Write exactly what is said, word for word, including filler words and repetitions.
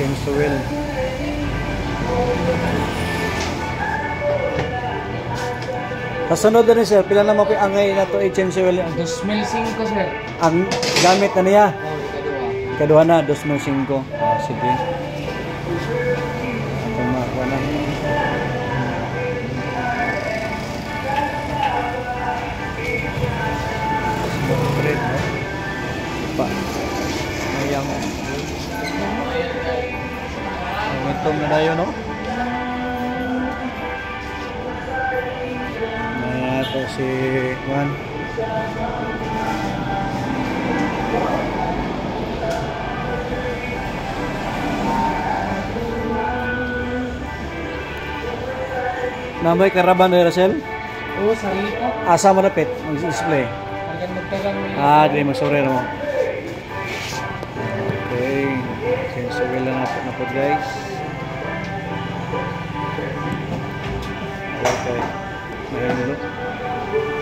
Change wheel. Kasunod na rin sir, pila naman po yung angay na ito i-change wheel. dos mil cinco sir. Ang gamit na niya? Oh, ikaduha. Ikaduha na, dos mil cinco. Ah, sige. Ito makuha na. Red, no? Pa. Mayang. Itong na tayo, no? Ayan, ito si Juan. Namoy karaban ni Rachel? Oo, sarili ko. Asa mo napit? Mag-display? Hanggang magtagang may... Ah, di magsorry mo. Okay. Change wheel na natin na po guys. Okay. Ngayon dito.